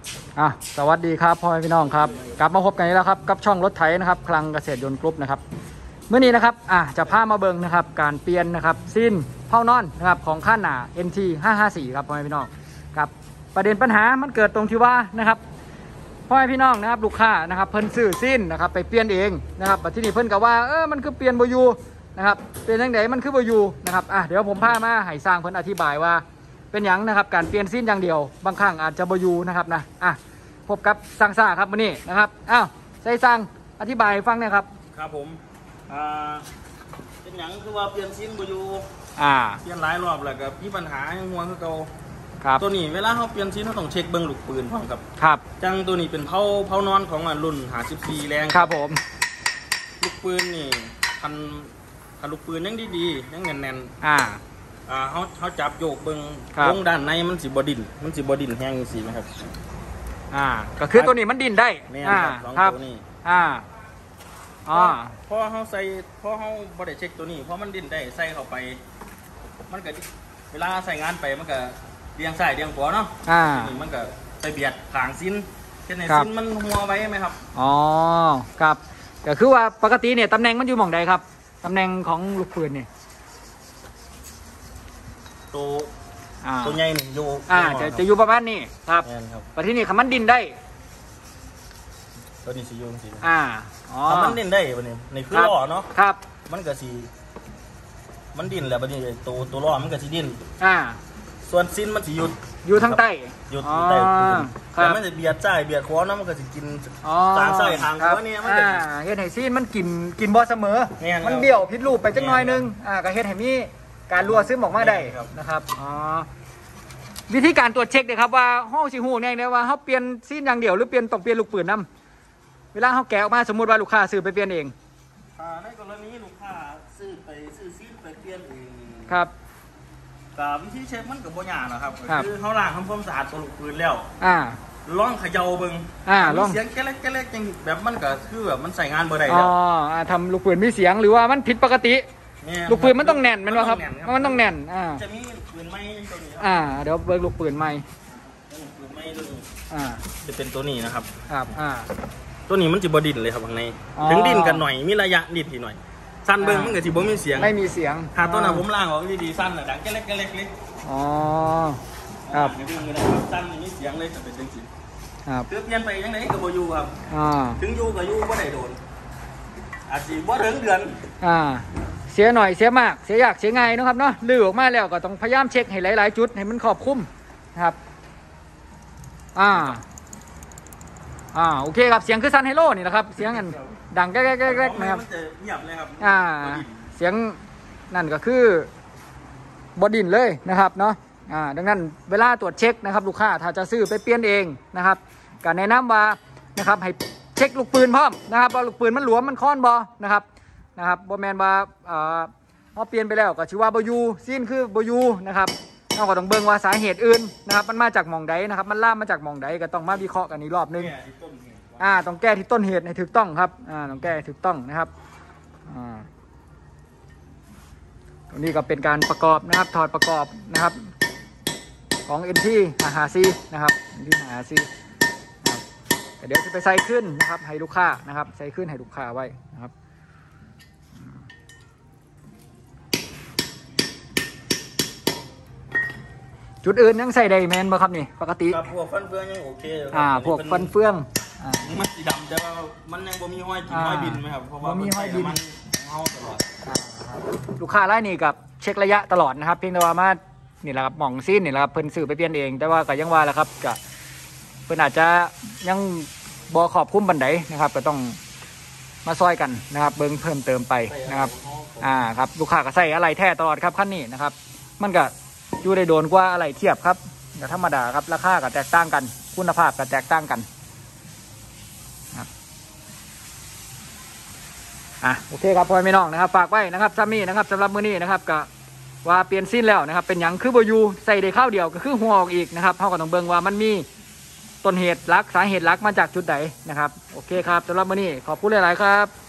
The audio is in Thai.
สวัสดีครับพ่อแม่พี่น้องครับกลับมาพบกันอีกแล้วครับกับช่องรถไถนะครับคลังเกษตรยนต์กรุ๊ปนะครับเมื่อนี้นะครับจะพามาเบิ่งนะครับการเปลี่ยนนะครับซีนเผานอนนะครับของข้านหนา NT 554ครับพ่อแม่พี่น้องครับประเด็นปัญหามันเกิดตรงที่ว่านะครับพ่อแม่พี่น้องนะครับลูกค้านะครับเพิ่นซื้อซีนนะครับไปเปลี่ยนเองนะครับแต่ที่นี่เพิ่นกับว่ามันคือเปลี่ยนบ่อยู่นะครับเป็นยังไงมันคือบ่อยู่นะครับเดี๋ยวผมพามาให้สร้างเพิ่นอธิบายว่าเป็นอย่างนะครับการเปลี่ยนซีนอย่างเดียวบางครั้งอาจจะบ่อยู่นะครับนะพบกับสร้างซ่าครับวันนี้นะครับใส่สร้างอธิบายฟังเนี่ยครับครับผมเป็นอย่างคือว่าเปลี่ยนซีนบ่อยู่เปลี่ยนหลายรอบแล้วก็มีปัญหาหัวคือเก่าครับตัวนี้เวลาเขาเปลี่ยนซีนเขาต้องเช็คเบิ้งลูกปืนพร้อมกับครับจังตัวนี้เป็นเผานอนของรุ่น54แรงครับผมลูกปืนนี่พันลูกปืนยังดีๆยังแน่นเขาจับโยกเบิ้งวงด้านในมันสิบ่ดินแห้งสินะครับก็คือตัวนี้มันดินได้ครับตัวนี้พอเขาบ่ได้เช็คตัวนี้เพราะมันดินได้ใส่เข้าไปมันก็เวลาใส่งานไปมันก็เรียงซ้ายเรียงขวาเนาะนี่มันก็ไปเบียดขางซิ้นเช่นไหนซิ้นมันหัวไว้ไหมครับครับก็คือว่าปกติเนี่ยตำแหน่งมันอยู่หม่องใดครับตำแหน่งของลูกปืนเนี่ยตัวใหญ่หนึ่งอยู่จะอยู่ประมาณนี้ครับแต่ที่นี่คำมันดินได้ตัวนี้สียุ่งสีคำมันดินได้ปะเนี่ยในคือล้อเนาะครับมันก็สีมันดินแหละปะเนี่ยตัวล้อมันก็สีดินส่วนซิ้นมันสีอยู่ทางใต้อยู่ใต้แต่มันจะเบียดใต้เบียดขวาเนาะมันก็จะกินทางใต้ทางขวาเนี่ยมันเฮ็ดให้ซีนมันกินบ่เสมอมันเบี้ยวผิดรูปไปจังหน่อยนึงก็เฮ็ดให้มีการรั่วซึมออกมาได้นะครับวิธีการตรวจเช็คเลยครับว่าห้องสิหูเนี่ยว่าเขาเปลี่ยนซีนอย่างเดียวหรือต้องเปลี่ยนลูกปืนนำเวลาเขาแกะออกมาสมมติว่าลูกค้าซื้อไปเปลี่ยนเองในกรณีลูกค้าซื้อซีนไปเปลี่ยนเองครับกับวิธีเช็คมันกับบ่ยากนะครับคือเขาล้างทำความสะอาดตัวลูกปืนแล้วลองเขย่าเบิ้งลองเสียงแก๊กๆจังแบบมันก็คือแบบมันใส่งานบ่ได้แล้วทำลูกปืนมีเสียงหรือว่ามันผิดปกติลูกปืนมันต้องแน่นมันวะครับมันต้องแน่นจะมีปืนไม้ตัวนี้เดี๋ยวเบิกลูกปืนไม้จะเป็นตัวนี้นะครับครับตัวนี้มันจะบดินเลยครับข้างในถึงดินกันหน่อยมีระยะดินทีหน่อยสั้นเบิ้งมันก็จะบ่มีเสียงไม่มีเสียงตัวนั้นผมล่างออกดีสั้นดังแก๊กเลยครับสั้นมีเสียงเลยจะเป็นจริงคือเปลี่ยนไปยังไงก็บ่อยู่ครับถึงอยู่ก็อยู่บ่ได้โดนอาจจะบ่ถึงเดือนเสียหน่อยเสียมากเสียยากเสียง่ายนะครับเนาะลื้อออกมาแล้วก็ต้องพยายามเช็คให้หลายๆจุดให้มันครอบคลุมนะครับโอเคครับเสียงคือซันไฮโลนี่นะครับเสียงกันดังแก๊กๆนะครับเงียบเลยครับเสียงนั่นก็คือบดินเลยนะครับเนาะดังนั้นเวลาตรวจเช็คนะครับลูกค้าถ้าจะซื้อไปเปลี่ยนเองนะครับก็แนะนำว่านะครับให้เช็คลูกปืนพร้อมนะครับว่าลูกปืนมันหลวมมันค้อนบอนะครับบอแมนว่าเขาเปลี่ยนไปแล้วก็ชื่อว่าบยูซีนคือบยูนะครับเราก็ต้องเบิ่งว่าสาเหตุอื่นนะครับมันมาจากหม่องใดนะครับมันล่ามมาจากหม่องใดก็ต้องมาวิเคราะห์กันอีกรอบนึงต้องแก้ที่ต้นเหตุให้ถูกต้องครับต้องแก้ให้ถูกต้องนะครับตรงนี้ก็เป็นการประกอบนะครับถอดประกอบนะครับของ NT 554นะครับ NT 554เดี๋ยวจะไปใส่ขึ้นนะครับให้ลูกค้านะครับใส่ขึ้นให้ลูกค้าไว้นะครับจุดอื่นยังใส่ได้แมนบ่ครับนี่ปกติพวกฟันเฟืองยังโอเคพวกฟันเฟืองมันสีดำแต่ว่ามันยังบ่มีห้อยกินห้อยบินไหมครับเพราะว่ามีห้อยบินมันเฮาตลอดลูกค้ารายนี้กับเช็คระยะตลอดนะครับเพียงแต่ว่ามานี่แหละครับหม่องซีนนี่แหละครับเพิ่นซื้อไปเปลี่ยนเองแต่ว่าก็ยังว่าแหละครับก็เพิ่นอาจจะยังบ่ขอบคุ้มบันไดนะครับก็ต้องมาซอยกันนะครับเบิ่งเพิ่มเติมไปนะครับครับลูกค้าก็ใส่อะไรแท้ตลอดครับคันนี้นะครับมันก็อยู่ได้โดนกว่าอะไรเทียบครับแต่ธรรมดาครับราคาก็แตกต่างกันคุณภาพก็แตกต่างกันครับโอเคครับพ่อแม่น้องนะครับฝากไว้นะครับซัมมี่นะครับสำหรับมื้อนี้นะครับก็ว่าเปลี่ยนซีนแล้วนะครับเป็นอย่างคือบยูใส่ได้ข้าวเดียวก็คือหัวออกอีกนะครับเท่ากับต้องเบิ่งว่ามันมีต้นเหตุหลักสาเหตุหลักมาจากจุดไหนนะครับโอเคครับสำหรับมื้อนี้ขอบคุณหลายๆครับ